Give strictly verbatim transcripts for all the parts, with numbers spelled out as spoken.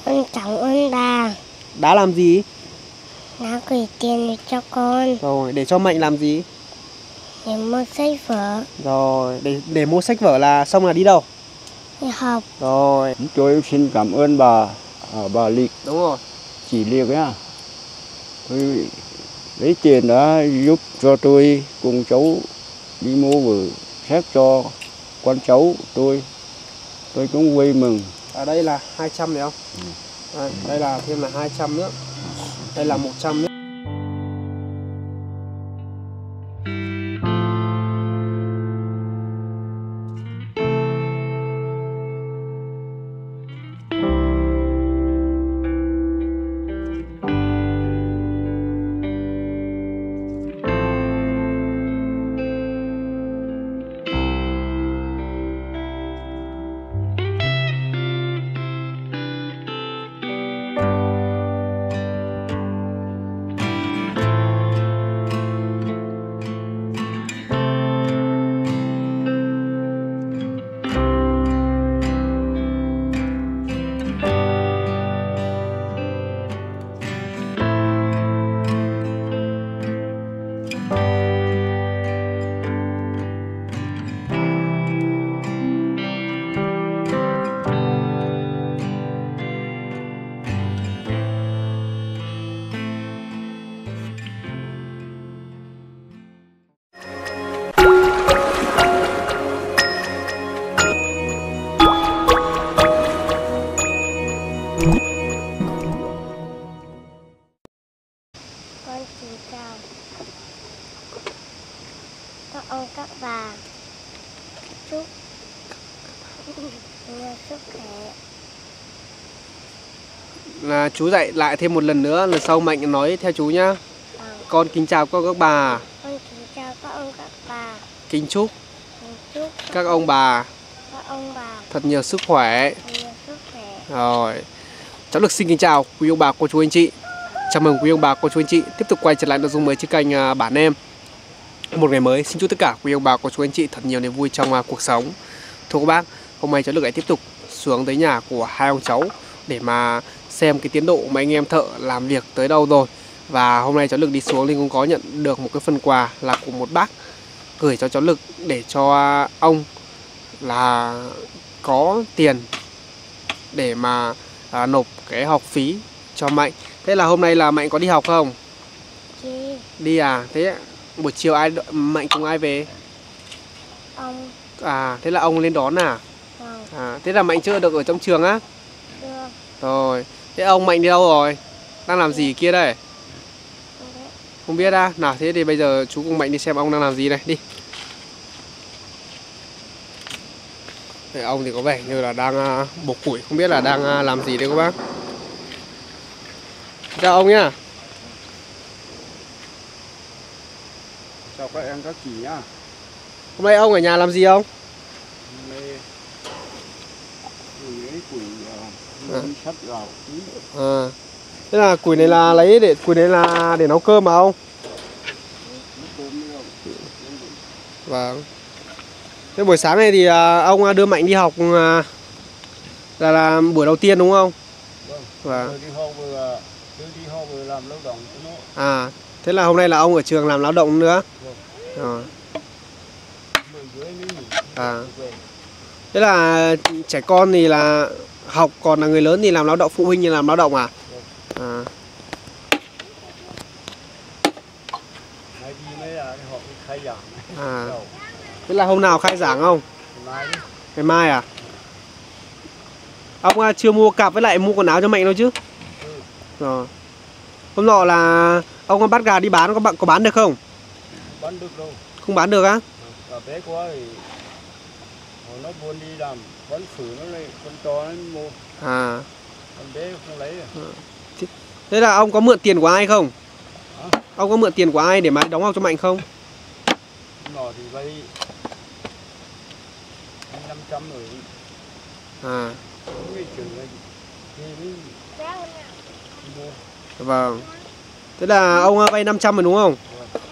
Con cảm ơn bà. Đã làm gì? Đã gửi tiền để cho con. Rồi, để cho Mạnh làm gì? Để mua sách vở. Rồi, để, để mua sách vở là xong là đi đâu? Đi học. Rồi. Tôi xin cảm ơn bà, à, bà Liệt. Đúng rồi. Chị Liệt nhá. Tôi lấy tiền đã giúp cho tôi cùng cháu đi mua vở sách cho con cháu tôi. Tôi cũng vui mừng. Ở đây là hai trăm này không? Ừ. Đây, đây là thêm là hai trăm nữa. Đây là một trăm nữa. Con xin chào các ông các bà. Chúc nhiều sức khỏe. Là chú dạy lại thêm một lần nữa, lần sau Mạnh nói theo chú nhá. Vâng. Con kính chào các các bà. Con kính chào các ông các bà. Kính chúc Kính chúc các ông bà các ông bà thật nhiều sức khỏe. nhiều sức khỏe. Rồi, cháu được xin kính chào quý ông bà, cô chú anh chị. Chào mừng quý ông bà, cô chú anh chị tiếp tục quay trở lại nội dung mới trên kênh à, Bản Em. Một ngày mới, xin chúc tất cả quý ông bà, cô chú anh chị thật nhiều niềm vui trong à, cuộc sống. Thưa các bác, hôm nay cháu được lại tiếp tục xuống tới nhà của hai ông cháu để mà xem cái tiến độ mà anh em thợ làm việc tới đâu rồi. Và hôm nay cháu Lực đi xuống thì cũng có nhận được một cái phần quà là của một bác gửi cho cháu Lực để cho ông là có tiền để mà à, nộp cái học phí cho Mạnh. Thế là hôm nay là Mạnh có đi học không? Chị, Đi à? Thế buổi chiều ai Mạnh cùng ai về? ông, À, thế là ông lên đón à? vâng, À, thế là Mạnh chưa được ở trong trường á? chưa, Rồi, thế ông Mạnh đi đâu rồi? Đang làm gì kia đây? không biết. Không biết à? Nào, thế thì bây giờ chú cùng Mạnh đi xem ông đang làm gì này, đi. Thế ông thì có vẻ như là đang uh, bổ củi, không biết là đang uh, làm gì đấy các bác. Chào ông nhá. Chào các em các chị nhá. Hôm nay ông ở nhà làm gì không? Hôm nay lấy củi uh, sắt vào. À, thế là củi này là lấy để củi này là để nấu cơm mà ông? Vâng. Thế buổi sáng này thì uh, ông đưa Mạnh đi học uh, là là buổi đầu tiên đúng không? Vâng. Vâng. Đi học vừa đi học vừa làm lao động cho nó. À, thế là hôm nay là ông ở trường làm lao động nữa. Vâng. Rồi. À. Thế là trẻ con thì là học, còn là người lớn thì làm lao động, phụ huynh thì làm lao động à? À. À. Thế là hôm nào khai giảng không? Ngày mai à? Ông chưa mua cặp với lại mua quần áo cho Mạnh đâu chứ? Rồi. Hôm nọ là ông bắt gà đi bán, có bạn có bán được không? Bán được đâu. Không bán được á? Cà bé quá thì nó buồn đi làm bán phử nó lại con to nó mua. À. Con bé không lấy à. Thế là ông có mượn tiền của ai không? Hả? Ông có mượn tiền của ai để mà đóng học cho Mạnh không? Nọ thì vay năm trăm rồi. À. Cái trường này thì mới mua. Vâng. Thế là ông vay năm trăm rồi đúng không?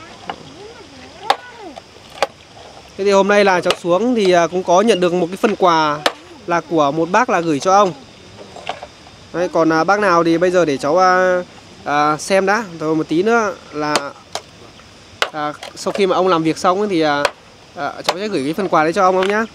Thế thì hôm nay là cháu xuống thì cũng có nhận được một cái phần quà là của một bác là gửi cho ông. Đấy, còn à, bác nào thì bây giờ để cháu à, à, xem đã. Rồi một tí nữa là à, sau khi mà ông làm việc xong ấy, thì à, à, cháu sẽ gửi cái phần quà đấy cho ông ông nhá.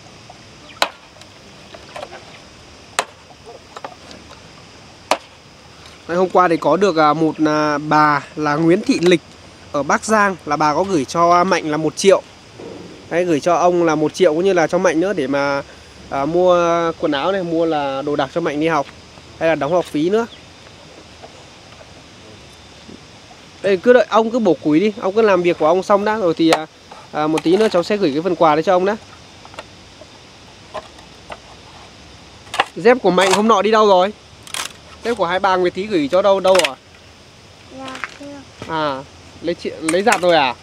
Đấy, hôm qua thì có được à, một à, bà là Nguyễn Thị Lịch ở Bắc Giang, là bà có gửi cho Mạnh là một triệu. Đấy, gửi cho ông là một triệu cũng như là cho Mạnh nữa để mà à, mua quần áo này, mua là đồ đạc cho Mạnh đi học hay là đóng học phí nữa. Đây, cứ đợi ông cứ bổ củi đi, ông cứ làm việc của ông xong đã rồi thì à, à, một tí nữa cháu sẽ gửi cái phần quà đấy cho ông đã. Dép của Mạnh hôm nọ đi đâu rồi? Dép của hai bà Nguyệt Thí gửi cho đâu đâu rồi? Dạ chưa. À, lấy chị, lấy giặt rồi à?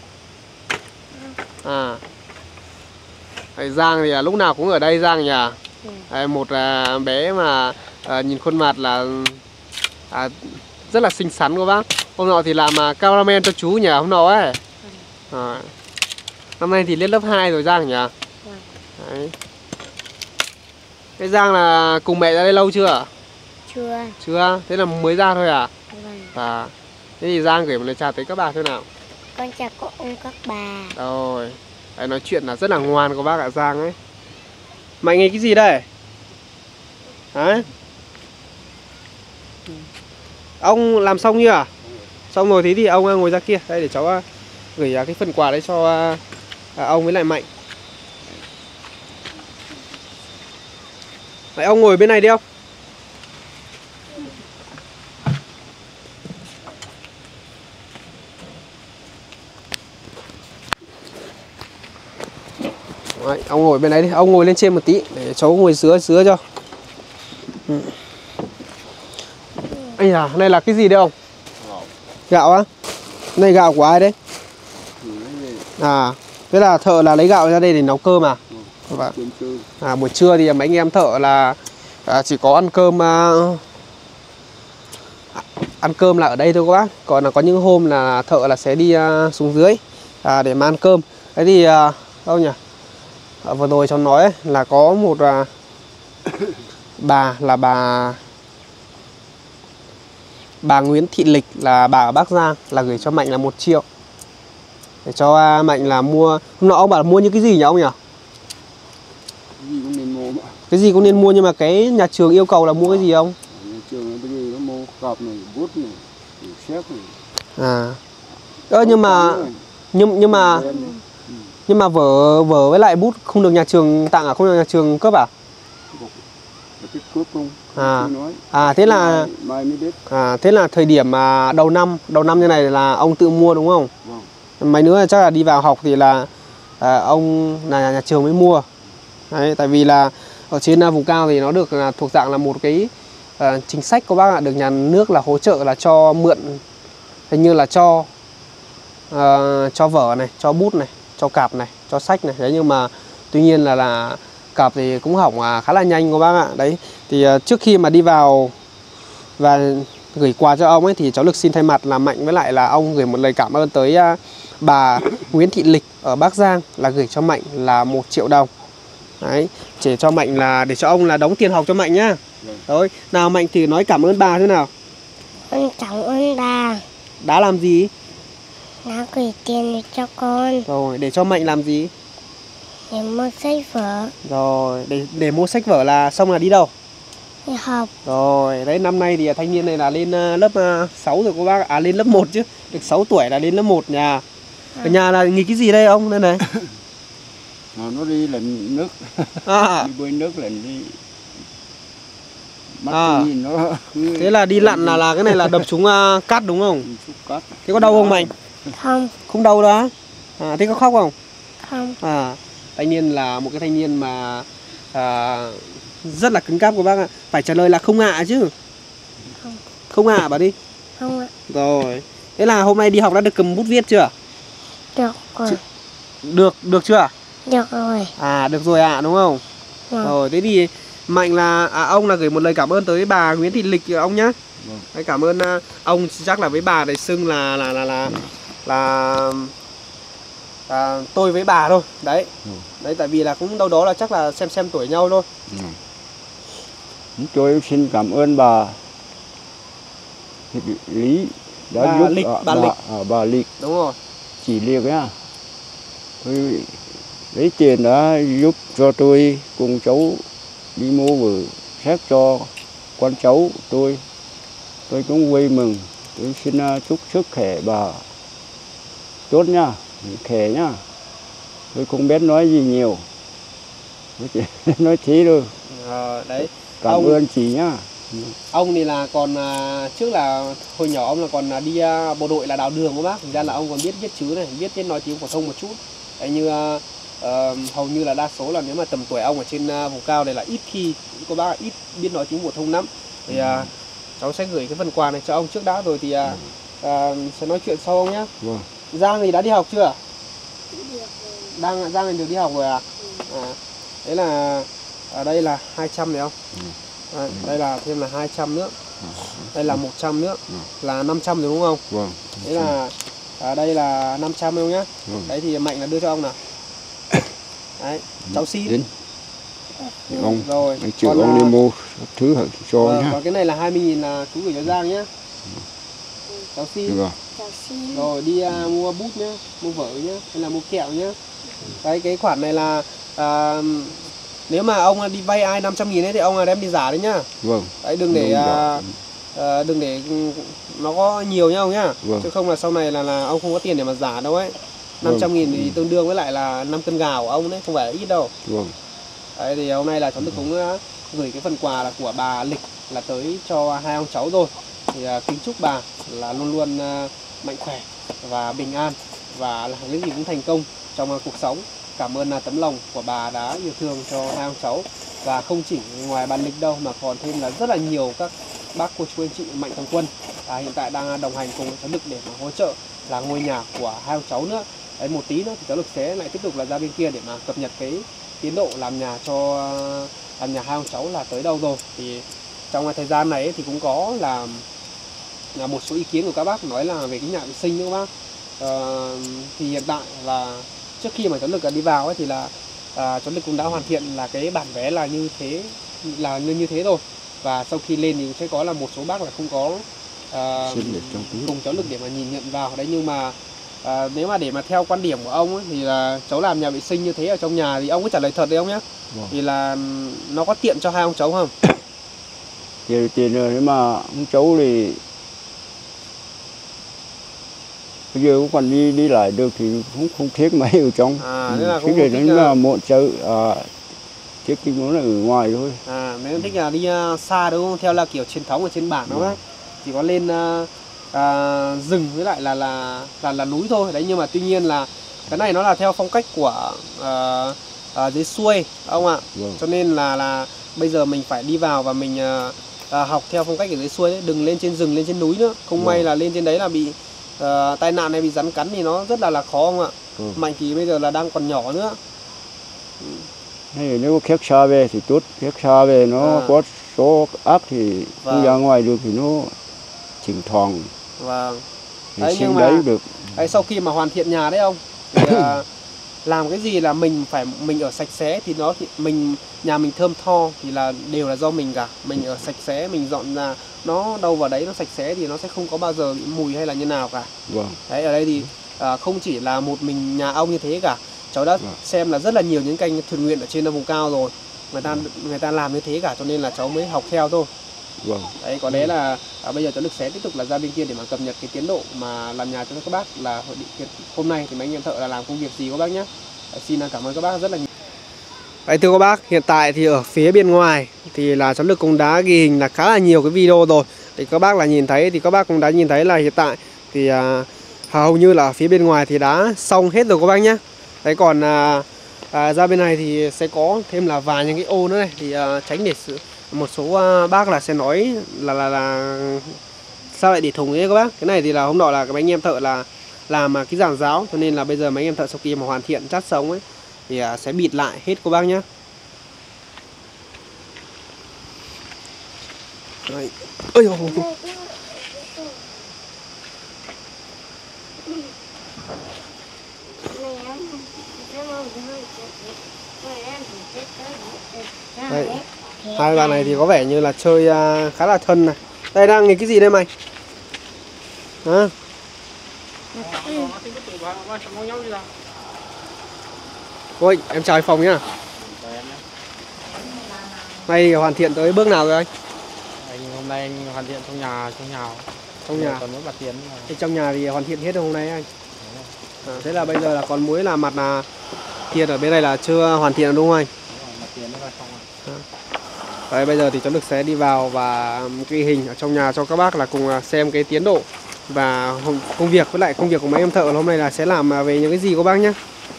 À. Đấy, Giang thì là lúc nào cũng ở đây Giang nhỉ? Đấy, một à, bé mà à, nhìn khuôn mặt là à, rất là xinh xắn của bác. Hôm nọ thì làm à, caramel cho chú nhỉ, hôm nọ ấy. À. Năm nay thì lên lớp hai rồi Giang nhỉ? Đấy. Cái Giang là cùng mẹ ra đây lâu chưa? Chưa. Chưa, thế là mới ra thôi à? Vâng. À. Thế thì Giang gửi một lời chào tới các bà thôi nào. Con chào cô ông các bà. Rồi. Đấy, nói chuyện là rất là ngoan của bác ạ Giang ấy. Mạnh nghĩ cái gì đây? Đấy. Ông làm xong chưa à? Xong rồi thế thì ông ngồi ra kia. Đây để cháu gửi cái phần quà đấy cho à, ông với lại Mạnh. Đấy, ông ngồi bên này đi ông. Đấy, ông ngồi bên đấy đi, ông ngồi lên trên một tí để cháu ngồi dưới dưới cho. Ừ. Ây da, này là cái gì đây ông? Gạo á? Này gạo của ai đấy? À, thế là thợ là lấy gạo ra đây để nấu cơm à? Vâng. À, buổi trưa thì mấy anh em thợ là à, chỉ có ăn cơm à, ăn cơm là ở đây thôi các bác. Còn là có những hôm là thợ là sẽ đi à, xuống dưới à, để mà ăn cơm. Thế thì à, đâu nhỉ? À, vừa rồi cháu nói ấy, là có một à, bà là bà bà Nguyễn Thị Lịch là bà ở Bắc Giang là gửi cho Mạnh là một triệu để cho à, Mạnh là mua. Hôm nọ ông bảo là mua những cái gì nhỉ ông nhỉ? Cái gì cũng nên mua mà. Cái gì cũng nên mua nhưng mà cái nhà trường yêu cầu là mua cái gì không? Nhà trường bây giờ nó mua cọp này, bút này, xếp này. À. Ơ nhưng mà nhưng nhưng mà nhưng mà vở vở với lại bút không được nhà trường tặng à, không được nhà trường cấp à? Cái cướp không? À. À thế là mai mới biết. À thế là thời điểm mà đầu năm, đầu năm như này là ông tự mua đúng không? Vâng. Mấy nữa chắc là đi vào học thì là à, ông là nhà, nhà trường mới mua. Đấy, tại vì là ở trên uh, vùng cao thì nó được uh, thuộc dạng là một cái uh, chính sách của bác ạ, được nhà nước là hỗ trợ là cho mượn, hình như là cho uh, cho vở này, cho bút này, cho cặp này, cho sách này. Đấy nhưng mà tuy nhiên là là cặp thì cũng hỏng uh, khá là nhanh của bác ạ. Đấy thì uh, trước khi mà đi vào và gửi quà cho ông ấy thì cháu được xin thay mặt là Mạnh với lại là ông gửi một lời cảm ơn tới uh, bà Nguyễn Thị Lịch ở Bắc Giang là gửi cho Mạnh là một triệu đồng. Đấy, để cho Mạnh là để cho ông là đóng tiền học cho Mạnh nhá. Rồi, nào Mạnh thì nói cảm ơn bà thế nào? Con cảm ơn bà. Đã làm gì? Đã gửi tiền để cho con. Rồi, để cho Mạnh làm gì? Để mua sách vở. Rồi, để để mua sách vở là xong là đi đâu? Đi học. Rồi, đấy năm nay thì thanh niên này là lên uh, lớp uh, sáu rồi cô bác. À lên lớp một chứ. Được sáu tuổi là lên lớp một nhà. Ở nhà là nghỉ cái gì đây ông? Đây này. À, nó đi lặn nước. À. Đi bơi nước lặn đi. Mắt À. nhìn nó cứ... Thế là đi lặn là là cái này là đập trúng uh, cát đúng không? Cát. Thế có đau không Mạnh? Không. Không đau đó. À, thế có khóc không? Không. À, thanh niên là một cái thanh niên mà à, rất là cứng cáp của bác ạ. Phải trả lời là không ạ chứ. Không. Không ạ bà đi. Không ạ. Rồi. Thế là hôm nay đi học đã được cầm bút viết chưa? Được rồi. Được, được chưa? Được rồi. À, được rồi ạ, à, đúng không? Vâng. Rồi, thế thì Mạnh là à, ông là gửi một lời cảm ơn tới bà Nguyễn Thị Lịch ông nhá. Vâng. Cảm ơn uh, ông chắc là với bà để xưng là là là là là à, tôi với bà thôi. Đấy. Ừ. Đấy tại vì là cũng đâu đó là chắc là xem xem tuổi nhau thôi. Ừ. Tôi xin cảm ơn bà Lý đã Bà giúp Lịch, à, bà bà, Lịch. à, bà Lịch Đúng rồi. chỉ liệt nhá. Tôi lấy tiền đã giúp cho tôi cùng cháu đi mua vở xét cho con cháu tôi. Tôi cũng vui mừng. Tôi xin uh, chúc sức khỏe bà tốt nha, khỏe nhá. Tôi không biết nói gì nhiều. Tôi chỉ nói thế thôi. Ờ, đấy. Cảm Ông- ơn chị nhá. Ông thì là còn à, trước là hồi nhỏ ông là còn à, đi à, bộ đội là đào đường của bác, thành ra là ông còn biết viết chữ này, biết biết nói tiếng phổ thông một chút. Đấy, như à, ờ, hầu như là đa số là nếu mà tầm tuổi ông ở trên à, vùng cao này là ít khi cô bác ít biết nói tiếng phổ thông lắm. Thì à, cháu sẽ gửi cái phần quà này cho ông trước đã, rồi thì à, à, sẽ nói chuyện sau ông nhé. Vâng. Giang thì đã đi học chưa? Được rồi. Đang Giang thì được đi học rồi à? À đấy là ở đây là hai trăm này không? À, đây là thêm là hai trăm nữa. Đây là một trăm nữa, là năm trăm rồi đúng không? Vâng. Đấy là ở đây là năm trăm không nhá. Vâng. Đấy thì Mạnh là đưa cho ông nào. Đấy, cháu xin. Đến. Ông, Rồi. anh chịu Còn ông đi là- mua thứ hở cho Vâng, nhá. còn cái này là hai mươi nghìn là chú gửi cho Giang nhá. Cháu xin. Được rồi. Cháu xin. Rồi đi à, mua bút nhá, mua vở nhá, hay là mua kẹo nhá. Đấy, cái khoản này là à, nếu mà ông đi vay ai năm trăm nghìn ấy thì ông là đem đi giả đấy nhá. Vâng. Đấy, đừng để Đúng à, rồi. à, đừng để nó có nhiều nhau nhá. Vâng. Chứ không là sau này là là ông không có tiền để mà giả đâu ấy. năm trăm nghìn thì tương đương với lại là năm cân gạo của ông đấy, không phải là ít đâu. Vâng. Đấy, thì hôm nay là cháu Đức cũng à, gửi cái phần quà là của bà Lịch là tới cho hai ông cháu rồi. Thì à, kính chúc bà là luôn luôn à, mạnh khỏe và bình an, và làm cái gì cũng thành công trong à, cuộc sống. Cảm ơn là tấm lòng của bà đã yêu thương cho hai ông cháu. Và không chỉ ngoài bà Lịch đâu mà còn thêm là rất là nhiều các bác cô chú anh chị mạnh thường quân à, hiện tại đang đồng hành cùng với cháu Lực để mà hỗ trợ là ngôi nhà của hai ông cháu nữa. Đấy, một tí nữa thì cháu Lực sẽ lại tiếp tục là ra bên kia để mà cập nhật cái tiến độ làm nhà cho làm nhà hai ông cháu là tới đâu rồi. Thì trong thời gian này thì cũng có là, là một số ý kiến của các bác nói là về cái nhà vệ sinh nữa các bác. Ờ, thì hiện tại là trước khi mà cháu Lực đi vào ấy thì là à, cháu Lực cũng đã hoàn thiện là cái bản vẽ là như thế, là như như thế rồi. Và sau khi lên thì sẽ có là một số bác là không có à, Xin để trong túi. cùng cháu Lực để mà nhìn nhận vào đấy. Nhưng mà à, nếu mà để mà theo quan điểm của ông ấy, thì là cháu làm nhà vệ sinh như thế ở trong nhà thì ông cứ trả lời thật đấy ông nhé. Vâng. Thì là nó có tiện cho hai ông cháu không? Thì tiền rồi nhưng mà ông cháu thì bây giờ cũng còn đi đi lại được thì cũng không thiết mấy ở trong. À, thế là Ừ, cũng thích không là thích, đến à, là một chợ à, thiết cái muốn là ở ngoài thôi. À, nếu thích là đi uh, xa đúng không? Theo là kiểu truyền thống ở trên bản đó Vâng. bác. Chỉ có lên uh, uh, rừng với lại là là là là núi thôi. Đấy, nhưng mà tuy nhiên là cái này nó là theo phong cách của uh, uh, dưới xuôi ông ạ. Vâng. Cho nên là là bây giờ mình phải đi vào và mình uh, uh, học theo phong cách ở dưới xuôi đấy, đừng lên trên rừng, lên trên núi nữa. Không Vâng. may là lên trên đấy là bị uh, tai nạn này, bị rắn cắn thì nó rất là là khó không ạ. Vâng. Mạnh thì bây giờ là đang còn nhỏ nữa. Hay nếu khép xa về thì tốt, khép xa về nó À. có số áp thì Vâng. không ra ngoài được thì nó thỉnh thoảng Vâng. thì Đấy, sinh nhưng mà- đấy được. Đấy, sau khi mà hoàn thiện nhà đấy ông thì à, làm cái gì là mình phải mình ở sạch sẽ thì nó thì mình nhà mình thơm tho thì là đều là do mình cả. Mình ở sạch sẽ, mình dọn nhà nó đâu vào đấy nó sạch sẽ thì nó sẽ không có bao giờ bị mùi hay là như nào cả. Vâng. Đấy, ở đây thì à, không chỉ là một mình nhà ông như thế cả. Cháu đã Vâng. xem là rất là nhiều những kênh thuyền nguyện ở trên vùng cao rồi. Người ta người ta làm như thế cả, cho nên là cháu mới học theo thôi. Vâng. Đấy, có lẽ là à, bây giờ cháu Lực sẽ tiếp tục là ra bên kia để mà cập nhật cái tiến độ mà làm nhà cho các bác là hội định hôm nay thì mấy anh em thợ là làm công việc gì các bác nhé. Đấy, xin cảm ơn các bác rất là nhiều. Đấy, thưa các bác, hiện tại thì ở phía bên ngoài thì là cháu Lực cũng đã ghi hình là khá là nhiều cái video rồi. Thì các bác là nhìn thấy thì các bác cũng đã nhìn thấy là hiện tại thì à, hầu như là ở phía bên ngoài thì đã xong hết rồi các bác nhé. Đấy, còn à, à, ra bên này thì sẽ có thêm là vài những cái ô nữa này thì à, tránh để sự một số uh, bác là sẽ nói là là là sao lại để thùng ấy các bác. Cái này thì là hôm nọ là các anh em thợ là làm cái giàn giáo, cho nên là bây giờ mấy anh em thợ sau khi mà hoàn thiện chát sống ấy thì uh, sẽ bịt lại hết các bác nhá. Đấy. Ôi dồi ôi. Đấy. Hai bạn này thì có vẻ như là chơi uh, khá là thân này. Đây đang nghịch cái gì đây mày? Hả? Ôi, em chào anh Phong nhá. Nay hoàn thiện tới bước nào rồi anh? Anh hôm nay anh hoàn thiện trong nhà, trong nhà. Trong nhà. Còn muốn bạt tiền. Thì trong nhà thì hoàn thiện hết rồi hôm nay anh. À, thế là bây giờ là còn muối là mặt là kia ở bên này là chưa hoàn thiện đúng không anh? Mặt tiền nó là xong rồi. Đấy, bây giờ thì cháu được sẽ đi vào và ghi hình ở trong nhà cho các bác là cùng xem cái tiến độ và công việc với lại công việc của mấy em thợ hôm nay là sẽ làm về những cái gì các bác nhé.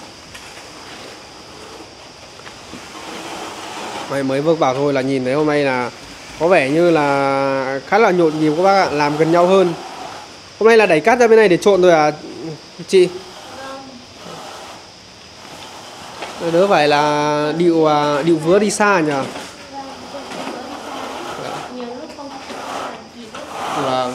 Mày mới bước vào thôi là nhìn thấy hôm nay là có vẻ như là khá là nhộn nhịp các bác ạ, làm gần nhau hơn. Hôm nay là đẩy cát ra bên này để trộn rồi à chị? Đỡ phải là điệu điệu vứa đi xa nhỉ? Vâng.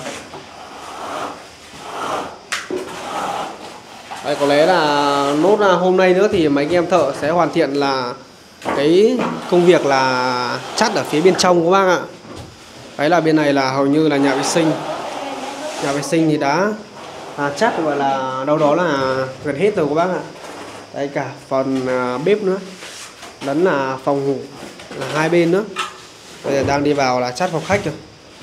Đây, có lẽ là nốt hôm nay nữa thì mấy anh em thợ sẽ hoàn thiện là cái công việc là chắt ở phía bên trong các bác ạ. Đấy là bên này là hầu như là nhà vệ sinh. Nhà vệ sinh thì đã à, chắt gọi là đâu đó là gần hết rồi các bác ạ. Đây cả phần à, bếp nữa, lẫn là phòng ngủ là hai bên nữa. Bây giờ đang đi vào là chắt phòng khách rồi.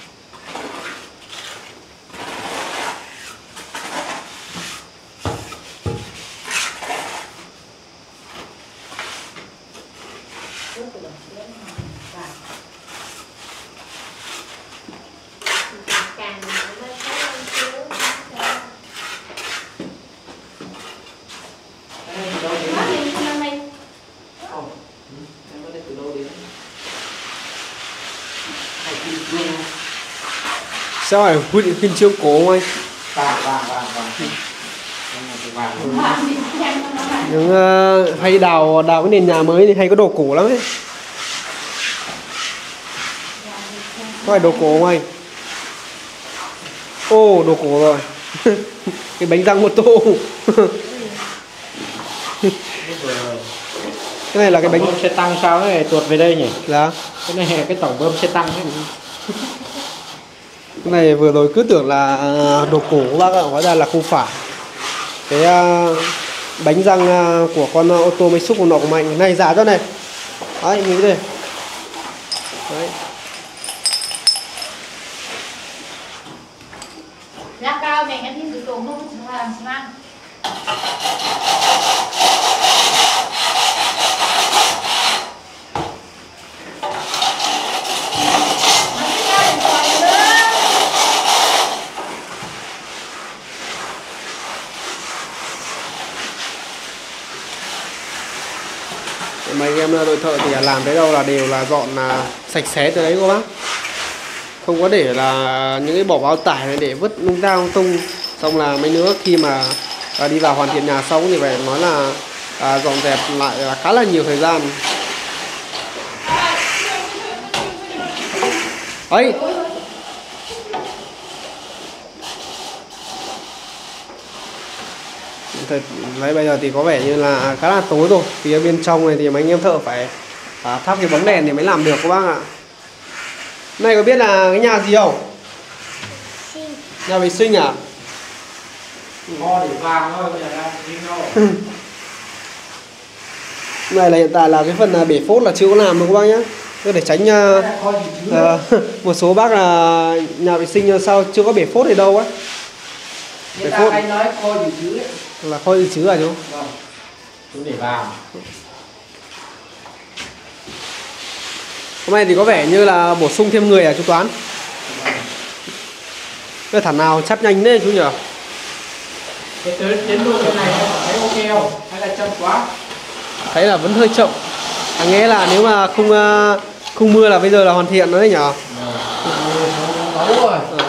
Sao phải huy định khuyên trương cổ không anh? Vàng, vàng, vàng, vàng. Những uh, hay đào đào cái nền nhà mới thì hay có đồ cổ lắm ấy. Có phải đồ cổ không anh? Ô, oh, đồ cổ rồi. Cái bánh răng mô tô. Cái này là cái bánh bơm xe tăng sao này tuột về đây nhỉ? Dạ. Cái này là cái tổng bơm xe tăng ấy. Cái này vừa rồi cứ tưởng là đồ cổ của bác ạ, hóa ra là không phải. Cái uh, bánh răng uh, của con ô tô máy xúc của nọ của Mạnh này giả cho này. Đấy, nhìn cái đây. Đấy. Lá cao này em nhìn từ tổ không làm sao? Mấy anh em đội thợ thì làm tới đâu là đều là dọn là sạch sẽ từ đấy cô bác. Không có để là những cái bỏ bao tải này để vứt lung ta lung tung. Xong là mấy nữa khi mà à, đi vào hoàn thiện nhà xong thì phải nói là à, dọn dẹp lại là khá là nhiều thời gian. Ấy. Thật, đấy, bây giờ thì có vẻ như là khá là tối rồi. Phía bên trong này thì mấy anh em thợ phải à, thắp cái bóng đèn thì mới làm được các bác ạ. Này có biết là cái nhà gì không? Nhà vệ sinh à? Kho để vàng thôi, bây giờ đang đi đâu? Này là hiện tại là cái phần bể phốt là chưa có làm được các bác nhé. Để tránh uh, uh, một số bác là nhà vệ sinh sao chưa có bể phốt thì đâu á. Người ta hay nói kho dự trữ đấy. Là kho dự trữ à chú? Vâng. Chú để vàng. Hôm nay thì có vẻ như là bổ sung thêm người à chú Toán? Cái thằng nào chắt nhanh đấy chú nhỉ? Cái tới tiến độ thế này thấy ok không? Hay là chậm quá? Thấy là vẫn hơi chậm. À, nghe là nếu mà không uh, không mưa là bây giờ là hoàn thiện đấy nhỉ? Nấu rồi. Ừ.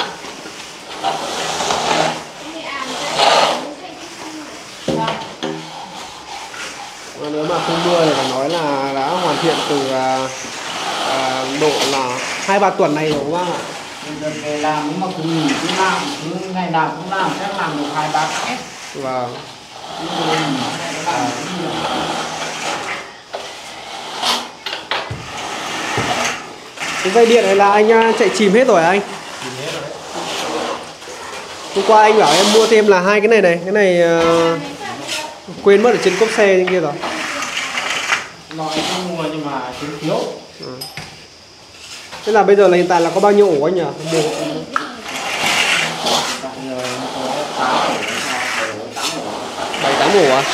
Nếu mà không mưa thì phải nói là đã hoàn thiện từ uh, uh, độ là hai ba tuần này rồi các bác ạ. Bây giờ về làm nếu mà cứ nghỉ cứ làm cứ ngày nào cũng làm chắc làm được hai ba cái. Vâng. Cái dây điện này là anh à, chạy chìm hết rồi anh? Hôm qua anh bảo em mua thêm là hai cái này này, cái này uh, quên mất ở trên cốp xe trên kia rồi. Loại không mua nhưng mà chúng thiếu. Ừ. Thế là bây giờ là hiện tại là có bao nhiêu ổ anh nhỉ? Một, Bây giờ nó có tám ổ, tám ổ. bảy tám ổ à?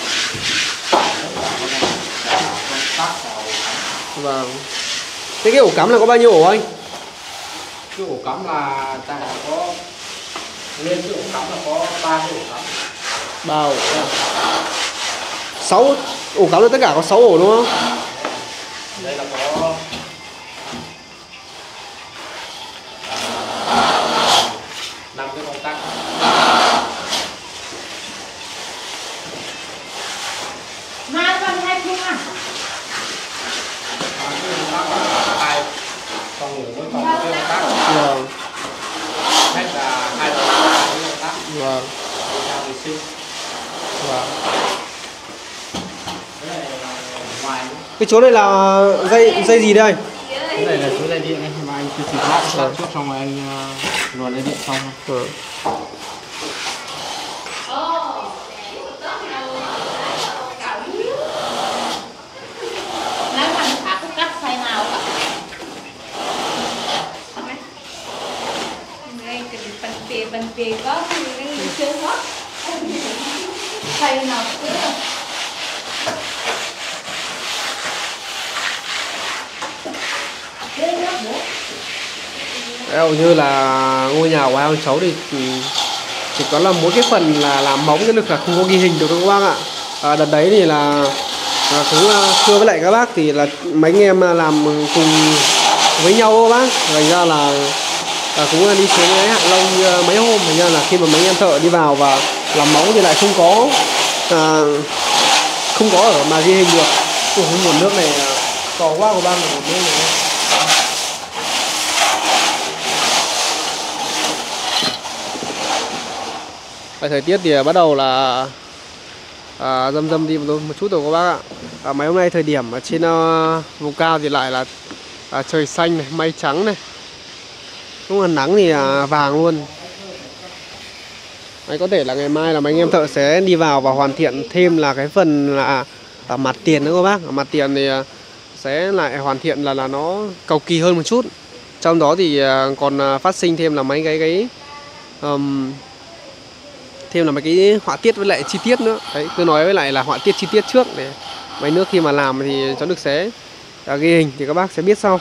Vâng. Thế cái ổ cắm là có bao nhiêu ổ anh? Cái ổ cắm là tại có lên cái ổ cắm là có ba cái ổ cắm. Ba ổ. Sáu ổ cắm là tất cả có sáu ổ đúng không? Đây là có năm cái công tắc. Mà con hai không à? Hai con người mỗi phòng cái công tắc. Vâng. Hết là hai cái công tắc. Vâng. Theo người sinh. Vâng. Cái này là ngoài nữa. Cái chỗ này là dây dây gì đây? Cái này là số dây điện anh, mà anh cứ xịt lại Vâng. trước xong rồi anh uh, luồn dây điện xong thôi. Ừ. Nếu mà thả cái cắt xoay nào cả. Đây cái phần bìa phần bìa có thì đang chưa hết. Xoay nào cũng được. Hầu như là ngôi nhà của hai ông cháu thì chỉ có là mỗi cái phần là làm móng, cái lực là không có ghi hình được đâu các bác ạ. À, đợt đấy thì là à, cũng thưa với lại các bác thì là mấy anh em làm cùng với nhau các bác, thành ra là à, cũng đi xuống cái Hạ Long mấy hôm, thành ra là khi mà mấy anh em thợ đi vào và làm móng thì lại không có à, không có ở mà ghi hình được. Ủa, cái nguồn nước này to quá của bác, nguồn nước này. Thời tiết thì bắt đầu là à, dâm dâm đi một, một chút rồi các bác ạ. À, mấy hôm nay thời điểm ở trên uh, vùng cao thì lại là à, trời xanh này, mây trắng này, cũng là nắng thì à, vàng luôn. Đấy, có thể là ngày mai là mấy anh em thợ sẽ đi vào và hoàn thiện thêm là cái phần là à, mặt tiền nữa các bác. Ở mặt tiền thì à, sẽ lại hoàn thiện là là nó cầu kỳ hơn một chút. Trong đó thì à, còn à, phát sinh thêm là mấy cái cái um, thêm là mấy cái họa tiết với lại chi tiết nữa. Đấy, cứ nói với lại là họa tiết chi tiết trước để mấy nước khi mà làm thì cháu được sẽ à, ghi hình thì các bác sẽ biết sau.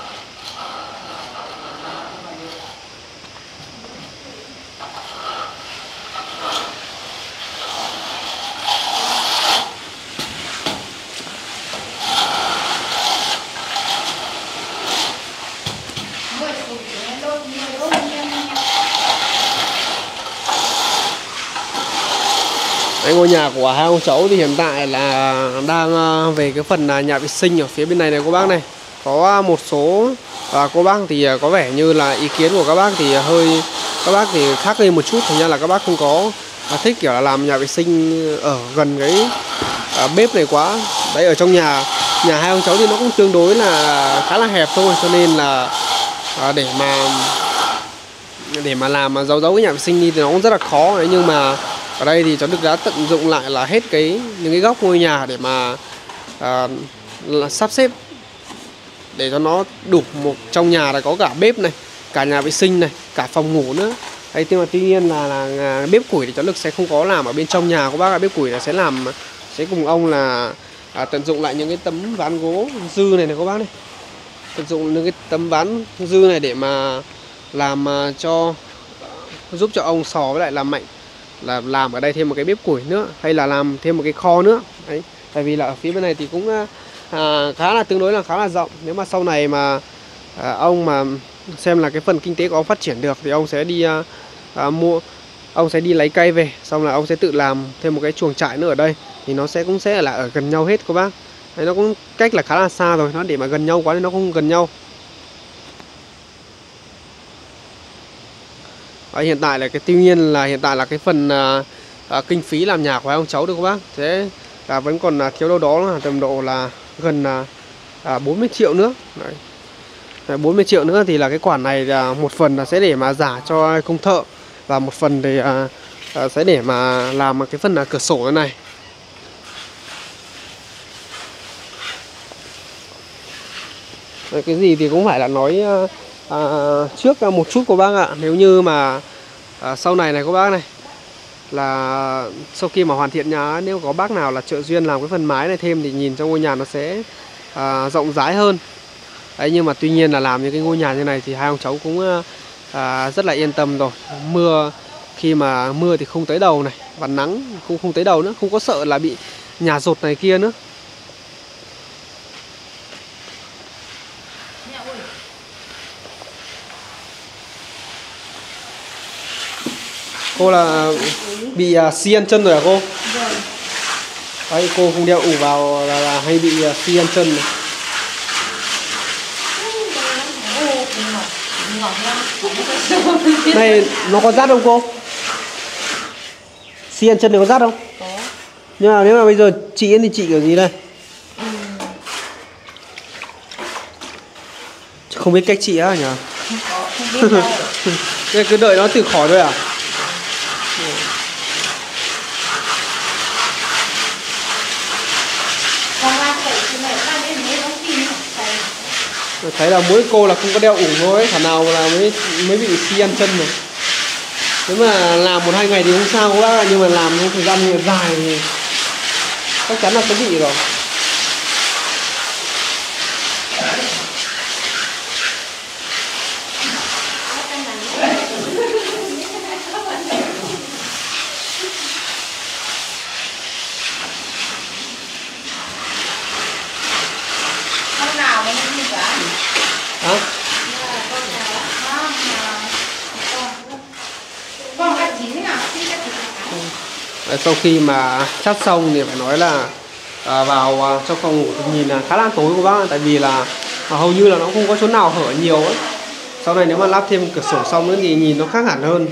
Đấy, ngôi nhà của hai ông cháu thì hiện tại là đang về cái phần nhà vệ sinh ở phía bên này này các bác này. Có một số à, cô bác thì có vẻ như là ý kiến của các bác thì hơi các bác thì khác đi một chút, thành ra là các bác không có à, thích kiểu là làm nhà vệ sinh ở gần cái à, bếp này quá. Đấy, ở trong nhà nhà hai ông cháu thì nó cũng tương đối là khá là hẹp thôi, cho nên là à, để mà để mà làm mà giấu giấu cái nhà vệ sinh đi thì nó cũng rất là khó. Đấy, nhưng mà ở đây thì cháu Đức đã tận dụng lại là hết cái những cái góc ngôi nhà để mà à, là sắp xếp để cho nó đủ một trong nhà là có cả bếp này, cả nhà vệ sinh này, cả phòng ngủ nữa. Đấy, nhưng mà tuy nhiên là, là bếp củi thì cháu Đức sẽ không có làm ở bên trong nhà của bác ạ. Bếp củi là sẽ làm sẽ cùng ông là à, tận dụng lại những cái tấm ván gỗ dư này này các bác này, tận dụng những cái tấm ván dư này để mà làm uh, cho giúp cho ông Sò với lại làm Mạnh là làm ở đây thêm một cái bếp củi nữa, hay là làm thêm một cái kho nữa. Đấy, tại vì là ở phía bên này thì cũng à, khá là tương đối là khá là rộng. Nếu mà sau này mà à, ông mà xem là cái phần kinh tế của ông phát triển được thì ông sẽ đi à, à, mua ông sẽ đi lấy cây về, xong là ông sẽ tự làm thêm một cái chuồng trại nữa ở đây, thì nó sẽ cũng sẽ là ở gần nhau hết các bác. Đấy, nó cũng cách là khá là xa rồi, nó để mà gần nhau quá thì nó không gần nhau. Và hiện tại là cái tuy nhiên là hiện tại là cái phần à, à, kinh phí làm nhà của hai ông cháu được các bác, thế là vẫn còn à, thiếu đâu đó là tầm độ là gần à, à, bốn mươi triệu nữa. Đấy. bốn mươi triệu nữa thì là cái khoản này là một phần là sẽ để mà giả cho công thợ, và một phần thì à, à, sẽ để mà làm cái phần là cửa sổ này. Đấy, cái gì thì cũng phải là nói à, trước một chút của bác ạ. Nếu như mà à, sau này này các bác này, là sau khi mà hoàn thiện nhà, nếu có bác nào là trợ duyên làm cái phần mái này thêm thì nhìn trong ngôi nhà nó sẽ à, rộng rãi hơn. Đấy, nhưng mà tuy nhiên là làm những cái ngôi nhà như này thì hai ông cháu cũng à, rất là yên tâm rồi. Mưa, khi mà mưa thì không tới đầu này, và nắng cũng không tới đầu nữa, không có sợ là bị nhà dột này kia nữa. Cô là bị uh, xi ăn chân rồi hả cô? Rồi. Đấy, cô không đeo ủ vào là, là hay bị uh, xi ăn chân này. Này, nó có rát không cô? Xi ăn chân này có rát không? Có. Nhưng mà nếu mà bây giờ chị ấy thì chị kiểu gì đây? Ừ. Không biết cách chị á nhỉ? Không có, không biết đâu. Thế cứ đợi nó tự khỏi thôi à? Còn là phải thì mẹ ta đến mấy nó xin phải. Thấy là mỗi cô là không có đeo ủng thôi ấy, thảo nào là mới mới bị xi ăn chân rồi. Nếu mà làm một hai ngày thì không sao các bác ạ, nhưng mà làm trong thời gian dài thì chắc chắn là sẽ bị rồi. Con nào mà nó như cả. Hả? Con cắt chín thế nào? Xin cắt chín thế nào? Sau khi mà chắt xong thì phải nói là à, vào à, trong phòng ngủ thì nhìn là khá là tối của bác, tại vì là à, hầu như là nó không có chỗ nào hở nhiều ấy. Sau này nếu mà lắp thêm cửa sổ xong nữa thì nhìn nó khác hẳn hơn.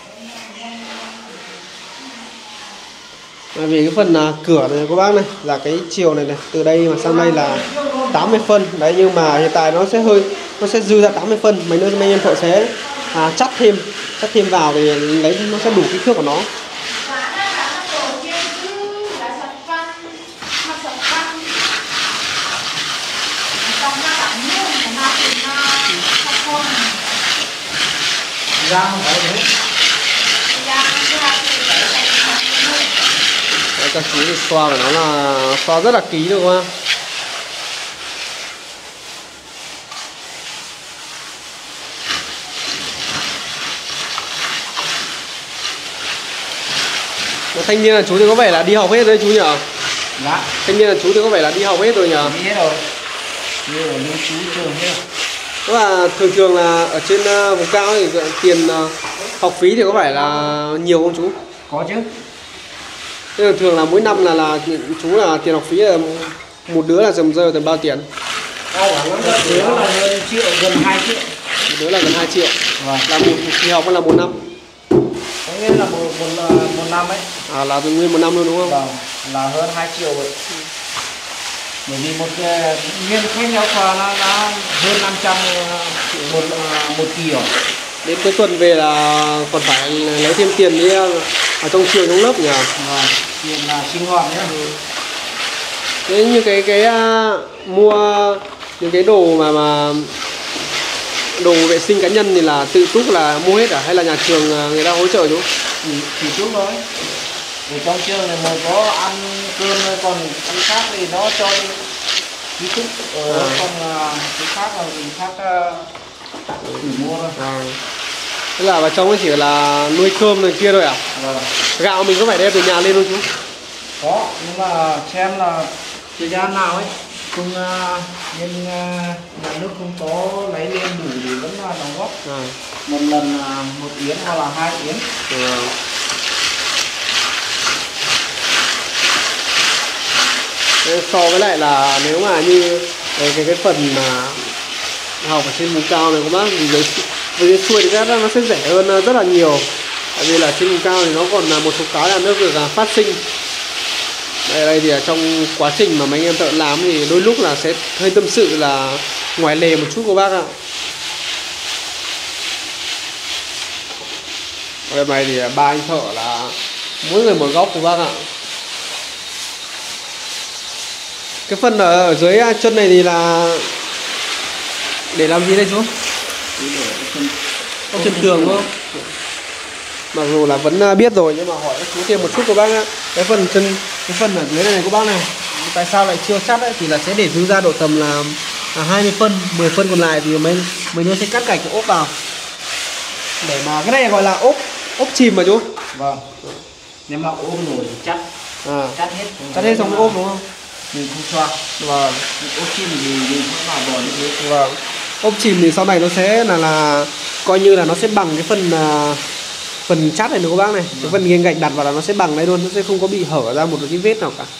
Bởi vì cái phần à, cửa này của bác này là cái chiều này này, từ đây mà sang đây là tám mươi phân đấy, nhưng mà hiện tại nó sẽ hơi nó sẽ dư ra tám mươi phân, mấy nữa mấy em thợ sẽ à, chắt thêm chắt thêm vào thì lấy nó sẽ đủ kích thước của nó. Giang không phải đấy. Đấy, các chú thì xoa của nó là xoa rất là kỹ được không? Thanh niên là chú thì có vẻ là đi học hết đấy chú nhỉ? Dạ. Thanh niên là chú thì có vẻ là đi học hết rồi nhỉ? Đi hết rồi. Đi ở lưu trú trường hết rồi. Tức là thường thường là ở trên uh, vùng cao thì tiền uh, học phí thì có phải là nhiều không chú? Có chứ. Thế là thường là mỗi năm là là chú là tiền học phí là một đứa là dầm rơi tầm bao tiền? Một đứa là hơn triệu, gần hai triệu. Một đứa là gần hai triệu. Vâng. Là một kỳ học hay là một năm? Có nghĩa là một, một, một năm ấy. À, là nguyên một năm luôn đúng không? Vâng, là hơn hai triệu rồi. Bởi vì một nguyên khách giáo khoa nó đã hơn năm trăm một một kỳ rồi. Đến cuối tuần về là còn phải lấy thêm tiền đi ở trong trường trong lớp nhỉ? Vâng, tiền là sinh hoạt nhé. Ừ. Thế như cái cái uh, mua những cái đồ mà mà đồ vệ sinh cá nhân thì là tự túc là mua hết à, hay là nhà trường người ta hỗ trợ chú? Chỉ, chỉ chút thôi. Ở trong trường này mà có ăn cơm còn ăn khác thì nó cho ký túc, ở à. Còn cái khác là mình khác tự mua thôi. À. Tức là vào trong ấy chỉ là nuôi cơm này kia thôi à? Vâng. Gạo mình có phải đem từ nhà lên không chú? Có, nhưng mà xem là thời gian nào ấy không nên nhà nước không có lấy lên đủ thì vẫn là đóng góp. À. Một lần một yến hoặc là hai yến. À. Thế so với lại là nếu mà như cái cái, cái phần mà học ở trên vùng cao này các bác thì dưới dưới xuôi thì rất nó sẽ rẻ hơn rất là nhiều, tại vì là trên vùng cao thì nó còn là một số cái là nước được phát sinh. Đây, đây thì ở trong quá trình mà mấy anh em thợ làm thì đôi lúc là sẽ hơi tâm sự là ngoài lề một chút của bác ạ. Ở này thì ba anh thợ là mỗi người một góc của bác ạ. Cái phần ở dưới chân này thì là để làm gì đây chú? Ốc chân tường đúng không? Mặc dù là vẫn biết rồi nhưng mà hỏi chú thêm một chút của bác ạ. Cái phần chân, cái phần ở dưới này, này của bác này, tại sao lại chưa chắt ấy? Thì là sẽ để dư ra độ tầm là, là hai mươi phân, mười phân còn lại thì mình mình nó sẽ cắt gạch cái ốp vào. Để mà cái này gọi là ốp ốp chìm mà chú. Vâng. Nếu mà ốp nổi thì chắc À, cắt hết cắt hết xong cái ốp đúng không? mình không xoa. Vâng. Ốp chim thì mình không vào bò như thế. Vâng. Ốp chìm thì sau này nó sẽ là là coi như là nó sẽ bằng cái phần uh, phần chát này nữa các bác này. Cái phần nghiêng gạch đặt vào là nó sẽ bằng đây luôn, nó sẽ không có bị hở ra một cái vết nào cả.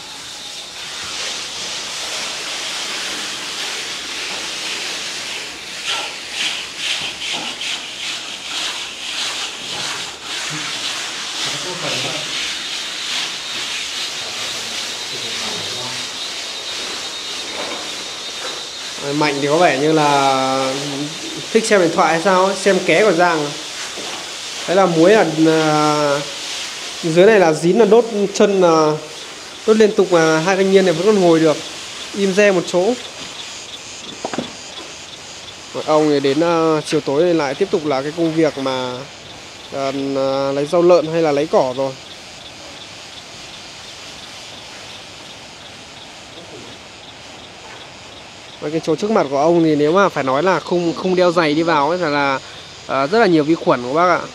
Mạnh thì có vẻ như là thích xem điện thoại hay sao ấy, xem ké của Giang. Đấy là muối là uh, dưới này là dín là đốt chân là uh, đốt liên tục mà hai thanh niên này vẫn còn ngồi được im re một chỗ. Ông này đến uh, chiều tối này lại tiếp tục là cái công việc mà uh, uh, lấy rau lợn hay là lấy cỏ rồi. Và cái chỗ trước mặt của ông thì nếu mà phải nói là không không đeo giày đi vào ấy là, là uh, rất là nhiều vi khuẩn của bác ạ.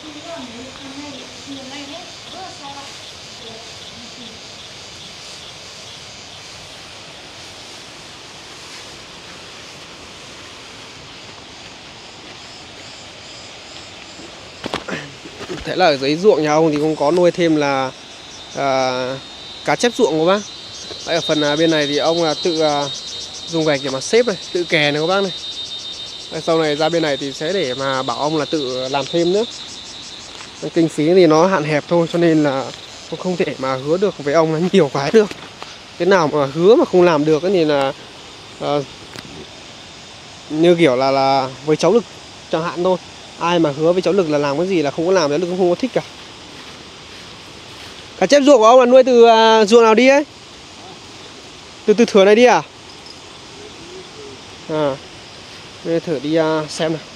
Thế là ở dưới ruộng nhà ông thì cũng có nuôi thêm là uh, cá chép ruộng của bác. Đấy, ở phần uh, bên này thì ông là tự uh, dùng gạch để mà xếp này, tự kè này các bác này. Đấy, sau này ra bên này thì sẽ để mà bảo ông là tự làm thêm nữa. Kinh phí thì nó hạn hẹp thôi cho nên là cũng không thể mà hứa được với ông là nhiều cái được. Cái nào mà hứa mà không làm được thì là uh, như kiểu là là với cháu Lực chẳng hạn thôi. Ai mà hứa với cháu Lực là làm cái gì là không có làm, cháu Lực cũng không có thích cả. Cá chép ruộng của ông là nuôi từ uh, ruộng nào đi ấy? Từ từ thửa này đi à? À, để thử đi uh, xem nào.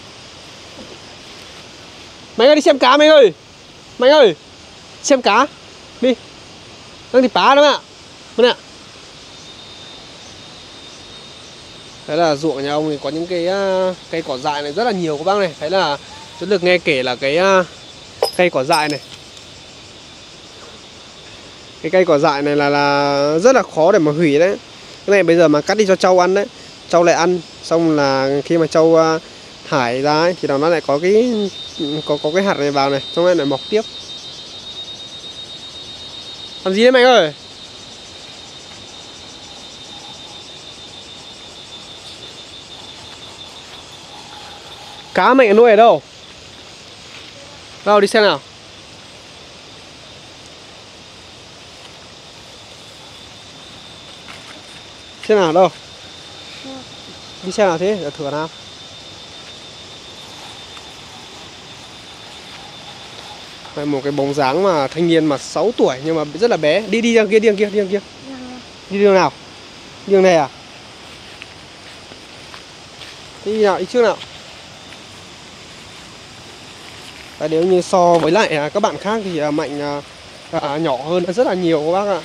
Mày ơi đi xem cá mày ơi. Mày ơi, xem cá. Đi. Đang thì phá đúng không ạ? Vâng ạ. Thế là ruộng nhà ông thì có những cái uh, cây cỏ dại này rất là nhiều các bác này. Thấy là chú được nghe kể là cái uh, cây cỏ dại này. Cái cây cỏ dại này là là rất là khó để mà hủy đấy. Cái này bây giờ mà cắt đi cho trâu ăn đấy, trâu lại ăn, xong là khi mà trâu uh, thải ra ấy, thì nó lại có cái có có cái hạt này vào này, xong rồi lại mọc tiếp. Làm gì đấy mày ơi? Cá mày nuôi ở đâu? Đâu đi xem nào. Xem nào đâu? Đi xem nào thế? Để thử nào. Đây, một cái bóng dáng mà thanh niên mà sáu tuổi nhưng mà rất là bé. Đi đi đằng kia, đi đằng kia, đi đằng kia. Đi đường nào? Đi đường này à? Đi nào, đi trước nào. Và nếu như so với lại các bạn khác thì Mạnh à, nhỏ hơn rất là nhiều các bác ạ.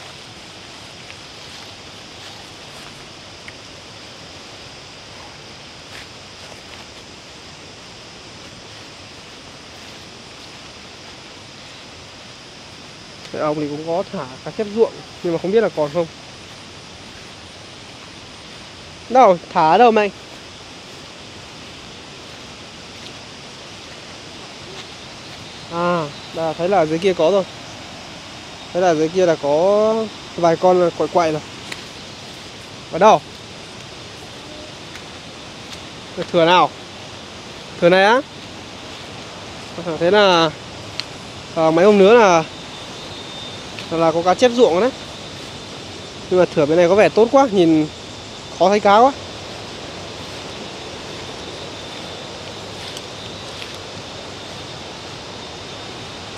Thế ông thì cũng có thả cá chép ruộng nhưng mà không biết là còn không. Đâu, thả ở đâu Mạnh? À, đã thấy là dưới kia có rồi. Thấy là dưới kia là có vài con quậy quậy rồi. Ở đâu? Thửa nào? Thửa này á? Thế là à, mấy hôm nữa là là có cá chép ruộng đấy. Nhưng mà thửa bên này có vẻ tốt quá, nhìn khó thấy cá quá.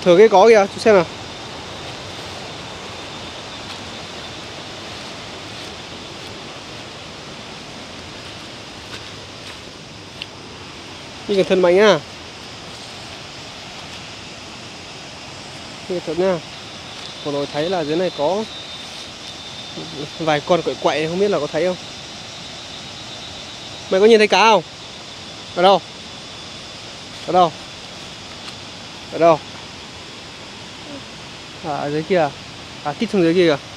Thừa cái có kìa, chú xem nào. Đi cẩn thận mạnh nhá. Đi cẩn thận nhá. Vừa rồi thấy là dưới này có vài con quậy quậy, không biết là có thấy không. Mày có nhìn thấy cá không? Ở đâu? Ở đâu? Ở đâu? À, ở dưới kia. À, tít xuống dưới kia kìa.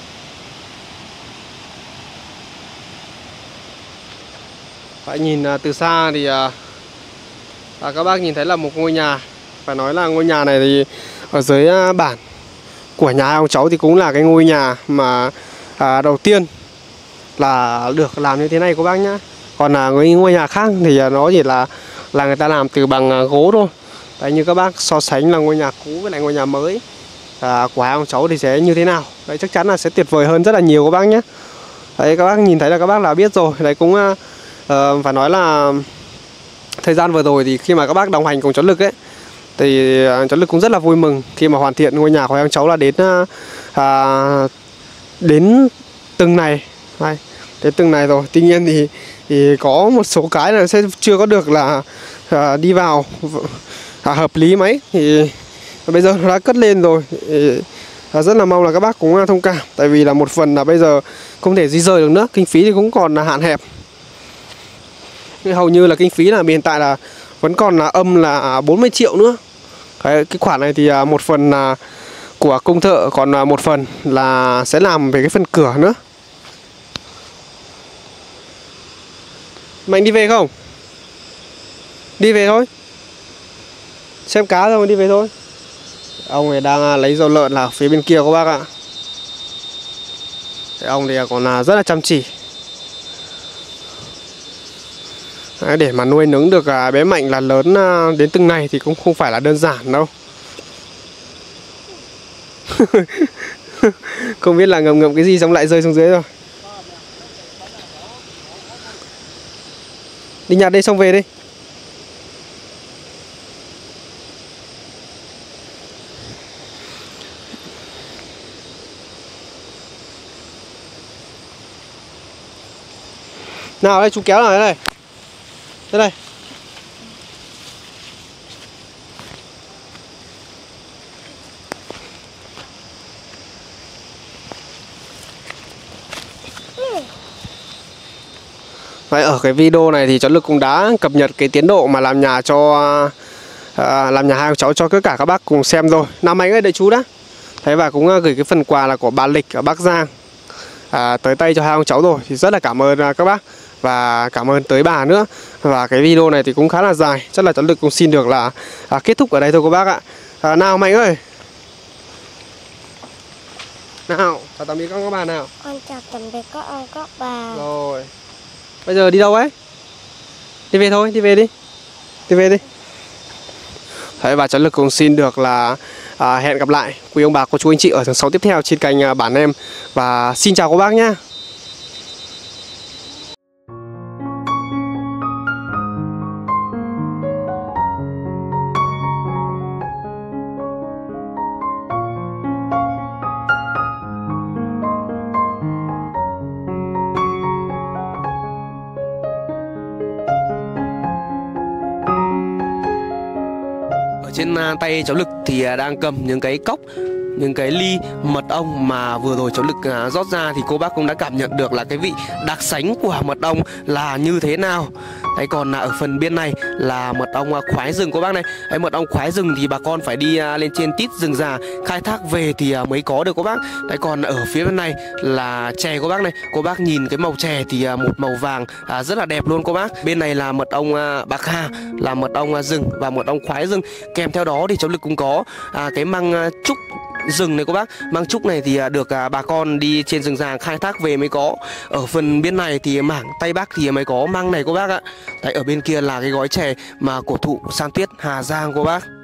Phải nhìn từ xa thì à, các bác nhìn thấy là một ngôi nhà. Phải nói là ngôi nhà này thì ở dưới bản của nhà ông cháu thì cũng là cái ngôi nhà mà à, đầu tiên là được làm như thế này các bác nhá. Còn là ngôi ngôi nhà khác thì nó chỉ là là người ta làm từ bằng gỗ thôi. Đấy, như các bác so sánh là ngôi nhà cũ với lại ngôi nhà mới à, của hai ông cháu thì sẽ như thế nào. Đấy, chắc chắn là sẽ tuyệt vời hơn rất là nhiều các bác nhé. Đấy, các bác nhìn thấy là các bác là biết rồi. Đấy, cũng uh, phải nói là thời gian vừa rồi thì khi mà các bác đồng hành cùng cháu Lực ấy thì cháu Lực cũng rất là vui mừng khi mà hoàn thiện ngôi nhà của hai ông cháu là đến uh, đến từng này. Đây, đến từng này rồi. Tuy nhiên thì thì có một số cái là sẽ chưa có được là à, đi vào à, hợp lý mấy. Thì bây giờ nó đã cất lên rồi thì, à, rất là mong là các bác cũng thông cảm. Tại vì là một phần là bây giờ không thể di rời được nữa, kinh phí thì cũng còn là hạn hẹp. Thì hầu như là kinh phí là hiện tại là vẫn còn là âm là bốn mươi triệu nữa. Cái, cái khoản này thì à, một phần là của công thợ, còn à, một phần là sẽ làm về cái phần cửa nữa. Mạnh đi về không? Đi về thôi. Xem cá rồi đi về thôi. Ông này đang lấy dầu lợn là ở phía bên kia các bác ạ. Thế ông thì còn là rất là chăm chỉ. Đấy, để mà nuôi nấng được bé Mạnh là lớn đến từng này thì cũng không phải là đơn giản đâu. Không biết là ngầm ngầm cái gì xong lại rơi xuống dưới rồi. Đi nhặt đi xong về đi. Nào đây chú kéo nào đây này. Đây này. Vậy ở cái video này thì cháu Lực cũng đã cập nhật cái tiến độ mà làm nhà cho à, làm nhà hai cháu cho tất cả các bác cùng xem rồi. Nam Anh ơi, đợi chú đã. Thế và cũng gửi cái phần quà là của bà Lịch ở Bắc Giang à, tới tay cho hai ông cháu rồi. Thì rất là cảm ơn các bác và cảm ơn tới bà nữa. Và cái video này thì cũng khá là dài, chắc là cháu Lực cũng xin được là à, kết thúc ở đây thôi các bác ạ. À, nào Mạnh ơi. Nào, chào tạm biệt các bạn nào. Con chào tạm biệt các ông các bà. Rồi. Bây giờ đi đâu ấy? Đi về thôi, đi về đi. Đi về đi. Đấy, và cháu Lực cũng xin được là à, hẹn gặp lại quý ông bà, cô chú anh chị ở tháng sáu tiếp theo trên kênh à, Bản Em. Và xin chào các bác nhá. Trên tay cháu Lực thì đang cầm những cái cốc, những cái ly mật ong mà vừa rồi cháu Lực rót ra thì cô bác cũng đã cảm nhận được là cái vị đặc sánh của mật ong là như thế nào. Đấy, còn ở phần bên này là mật ong khoái rừng cô bác này. Đấy, mật ong khoái rừng thì bà con phải đi lên trên tít rừng già khai thác về thì mới có được cô bác. Đấy, còn ở phía bên này là chè cô bác này. Cô bác nhìn cái màu chè thì một màu vàng à, rất là đẹp luôn cô bác. Bên này là mật ong bạc hà, là mật ong rừng và mật ong khoái rừng. Kèm theo đó thì cháu Lực cũng có à, cái măng trúc rừng này cô bác. Măng trúc này thì được à, bà con đi trên rừng già khai thác về mới có. Ở phần bên này thì mảng Tây Bắc thì mới có măng này cô bác ạ. Đấy, ở bên kia là cái gói chè mà cổ thụ San Tuyết Hà Giang cô bác.